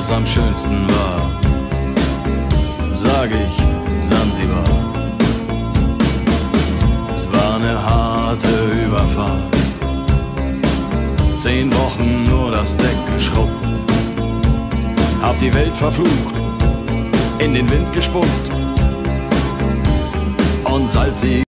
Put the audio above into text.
was am schönsten war, sag ich Sansibar. Es war eine harte Überfahrt, 10 Wochen nur das Deck geschrubbt, hab die Welt verflucht, in den Wind gespuckt und salzig